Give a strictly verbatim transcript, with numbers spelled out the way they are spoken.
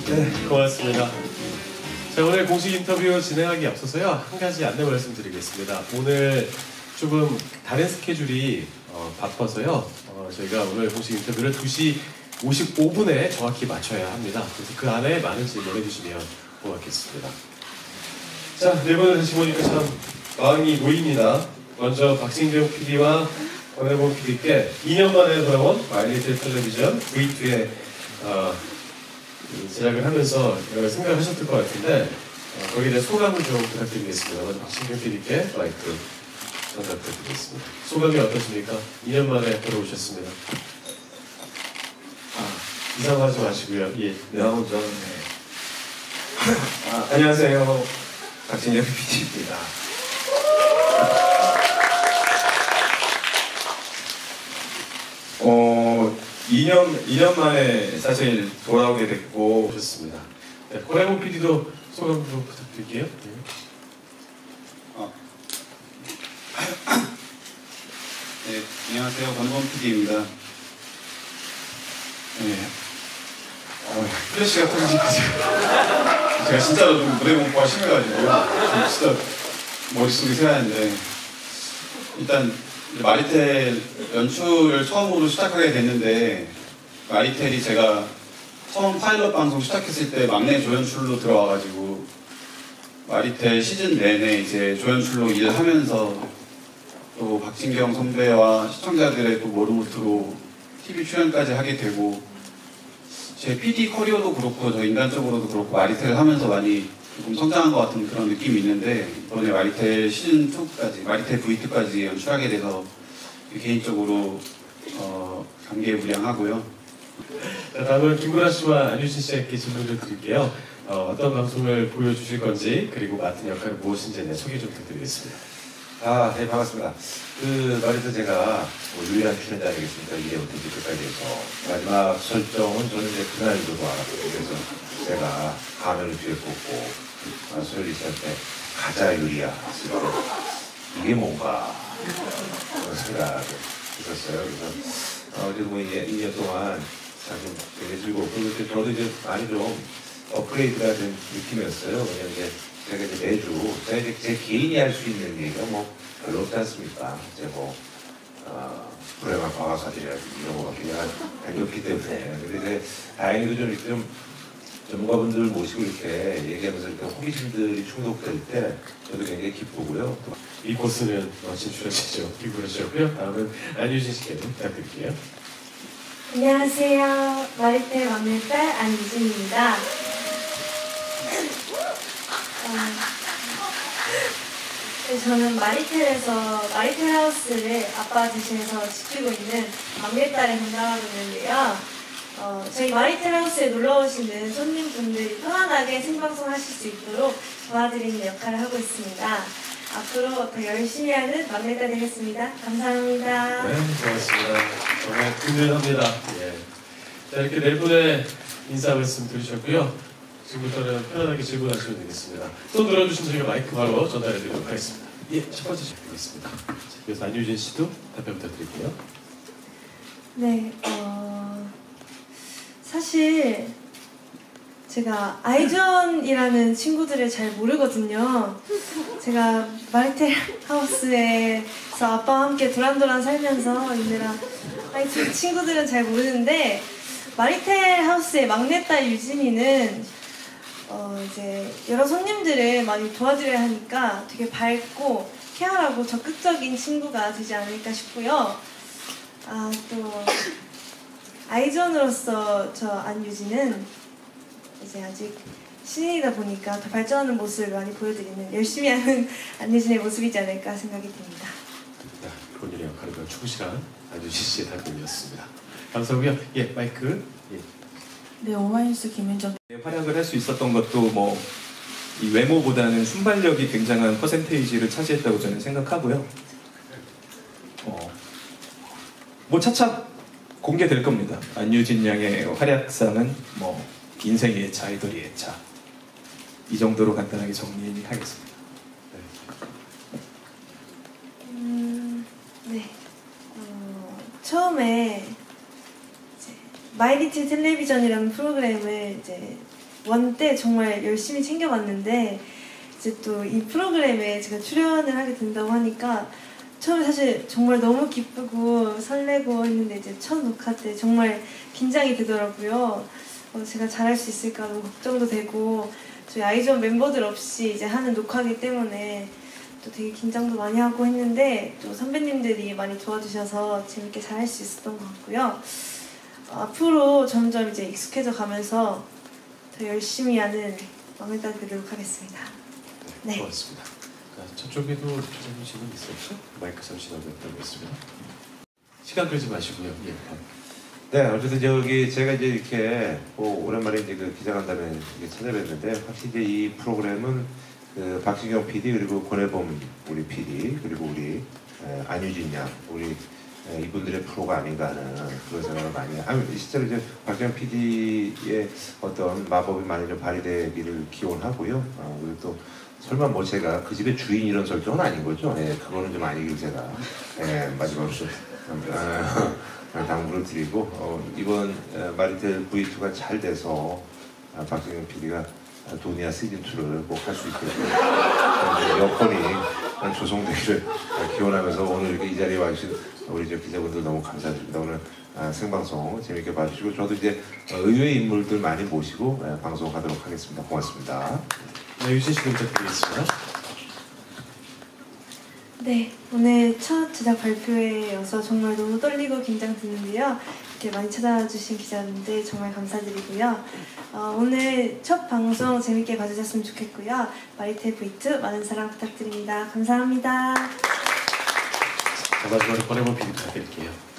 네, 고맙습니다. 자, 오늘 공식 인터뷰 진행하기 앞서서요, 한 가지 안내 말씀드리겠습니다. 오늘 조금 다른 스케줄이 어, 바빠서요, 어, 저희가 오늘 공식 인터뷰를 두 시 오십오 분에 정확히 맞춰야 합니다. 그래서 그 안에 많은 질문 해주시면 고맙겠습니다. 자, 네 분을 다시 보니까 참 마음이 모입니다. 먼저 박진경 피디와 권혜범 피디께 이 년 만에 돌아온 마이리틀 텔레비전 브이 투에 어, 제작을 하면서 여러 생각을 하셨을 것 같은데 어, 거기에 대한 소감을 좀 부탁드리겠습니다. 먼저 박진경 피디께 마이크 전달 부탁드리겠습니다. 소감이 어떠십니까? 이 년 만에 돌아오셨습니다. 아, 이상하지 마시고요. 예. 네, 하고 전 아, 안녕하세요. 박진경 피디입니다. 어, 이 년, 이 년 만에 사실 돌아오게 됐고, 좋습니다. 네, 권혜범 피디도 소감 좀 부탁드릴게요. 네. 어. 네, 안녕하세요. 권혜범 피디입니다. 네. 어, 플래시가 터지니까 제가 진짜로 좀 무대 공부가 심해가지고 진짜 머릿속이 새하는데 일단 마리텔 연출을 처음으로 시작하게 됐는데 마리텔이 제가 처음 파일럿 방송 시작했을 때 막내 조연출로 들어와가지고 마리텔 시즌 내내 이제 조연출로 일하면서 또 박진경 선배와 시청자들의 또 모르모트로 티비 출연까지 하게 되고 제 피디 커리어도 그렇고 저 인간적으로도 그렇고 마리텔을 하면서 많이 조금 성장한 것 같은 그런 느낌이 있는데 이번에 마리텔 시즌 투까지 마리텔 브이 투까지 연출하게 돼서 개인적으로 어, 감개무량하고요. 자, 다음은 김구라 씨와 안유진 씨에게 질문을 드릴게요. 어, 어떤 방송을 보여주실 건지 그리고 맡은 역할은 무엇인지 네, 소개 좀 부탁드리겠습니다. 아, 네, 반갑습니다. 그 말해서 제가 뭐 유일한 출연자 아니겠습니까? 일 회부터 끝까지 해서 마지막 설정은 저는 이제 그날도 알았거든요. 그래서 제가 가면을 뒤에 꽂고 아, 소연이 씨한테 가자 유리야 했을 때 이게 뭔가 그런 생각을 했었어요. 그래서 어, 어제도 뭐 이제 이 년 동안 사실 되게 즐겁고 그리고 저도 이제 많이 좀 업그레이드가 된 느낌이었어요. 왜냐면 이제 제가 이제 매주 제가 이제 제 개인이 할 수 있는 얘기가 뭐 별로 없지 않습니까? 이제 뭐 어, 불행한 과학사들이라든지 이런 거가 그냥 한겹기 때문에 근데 이제 다행히도 좀 이렇게 좀 전문가분들 모시고 이렇게 얘기하면서 이렇게 호기심들이 충족될 때 저도 굉장히 기쁘고요. 이 코스는 멋진 출연자죠. 김구라 씨였고요. 다음은 안유진 씨께 부탁드릴게요. 안녕하세요. 마리텔 막내딸 안유진입니다. 어, 저는 마리텔에서 마리텔 하우스를 아빠 대신해서 지키고 있는 막내딸을 담당하고 있는데요. 어, 저희 마리텔 하우스에 놀러오시는 손님분들이 편안하게 생방송 하실 수 있도록 도와드리는 역할을 하고 있습니다. 앞으로 더 열심히 하는 막내딸 되겠습니다. 감사합니다. 네, 고맙습니다. 정말 든든합니다. 예. 자, 이렇게 네 분의 인사 말씀 들으셨고요. 지금부터는 편안하게 질문하시면 되겠습니다. 손 들어주시면 저희가 마이크 바로 전달해 드리도록 하겠습니다. 예, 첫 번째 질문이겠습니다. 그래서 안유진 씨도 답변 부탁드릴게요. 네, 어, 사실 제가 아이존이라는 친구들을 잘 모르거든요. 제가 마리텔 하우스에서 아빠와 함께 도란도란 살면서 있느라 아이존 친구들은 잘 모르는데 마리텔 하우스의 막내딸 유진이는 어 이제 여러 손님들을 많이 도와드려야 하니까 되게 밝고 쾌활하고 적극적인 친구가 되지 않을까 싶고요. 아, 또 아이존으로서 저 안유진은 이제 아직 신인이다 보니까 더 발전하는 모습을 많이 보여드리는 열심히 하는 안유진의 모습이지 않을까 생각이 듭니다. 네, 본인의 역할을 충실한 안유진 씨의 답변이었습니다. 감사하고요. 예, 마이크. 예. 네, 오마이뉴스 김윤정. 활약을 할 수 있었던 것도 뭐 이 외모보다는 순발력이 굉장한 퍼센테이지를 차지했다고 저는 생각하고요. 어, 뭐 차차 공개될 겁니다. 안유진 양의 활약상은 뭐 인생의 예차, 아이돌이 예차 이 정도로 간단하게 정리하겠습니다. 네. 음, 네. 어, 처음에 이제 마이리틀 텔레비전이라는 프로그램을 이제 원 때 정말 열심히 챙겨봤는데 이제 또 이 프로그램에 제가 출연을 하게 된다고 하니까 처음에 사실 정말 너무 기쁘고 설레고 했는데 이제 첫 녹화 때 정말 긴장이 되더라고요. 어, 제가 잘할 수 있을까 너무 걱정도 되고 저희 아이즈원 멤버들 없이 이제 하는 녹화이기 때문에 또 되게 긴장도 많이 하고 했는데 또 선배님들이 많이 도와주셔서 재밌게 잘할 수 있었던 것 같고요. 어, 앞으로 점점 이제 익숙해져 가면서 더 열심히 하는 막내딸 되도록 하겠습니다. 네, 네. 고맙습니다. 저쪽에도 기자님 질문 있었죠? 마이크 잠시 넘겼다고 시간 끌지 마시고요. 예. 네, 어쨌든 저기 제가 이제 이렇게 뭐 오랜만에 이제 그 기자간담회 이렇게 찾아뵀는데 확실히 이제 이 프로그램은 그 박진경 피디 그리고 권혜범 우리 피디 그리고 우리 에, 안유진 양 우리 에, 이분들의 프로가 아닌가 하는 그런 생각을 많이. 아니 실제로 이제 박진경 피디의 어떤 마법이 많이 좀 발휘되기를 기원하고요. 어, 그리고 또 설마 뭐 제가 그 집의 주인 이런 설정은 아닌 거죠? 예, 그거는 좀 아니길 제가 예, 마지막으로 좀 아, 당부를 드리고 어, 이번 에, 마리텔 브이 투가 잘 돼서 아, 박진경 피디가 도니아 시즌 투를 꼭 할 수 있게 여건이 조성되기를 기원하면서 오늘 이렇게 이 자리에 와주신 우리 저 기자분들 너무 감사드립니다. 오늘 아, 생방송 재밌게 봐주시고 저도 이제 의외의 인물들 많이 모시고 예, 방송하도록 하겠습니다. 고맙습니다. 네, 유진 씨 부탁드리겠습니다. 네, 오늘 첫 제작 발표회여서 정말 너무 떨리고 긴장되는데요. 이렇게 많이 찾아주신 기자분들 정말 감사드리고요. 어, 오늘 첫 방송 재밌게 봐주셨으면 좋겠고요. 마리텔 브이 투 많은 사랑 부탁드립니다. 감사합니다. 자, 마지막으로 권혜범 피디 부탁드릴게요.